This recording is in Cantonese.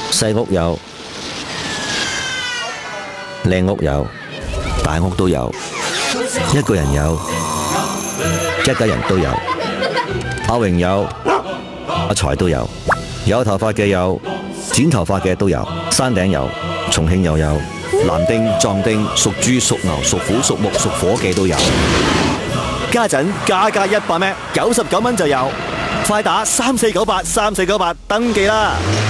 細屋有，靚屋有，大屋都有，一個人有，一家人都有。阿榮有，阿財都有，有頭髮嘅有，剪頭髮嘅都有，山頂有，重慶又有，男丁、壯丁、屬豬、屬牛、屬虎、屬木、屬火嘅都有。家陣價100M，99蚊就有，快打3498登記啦！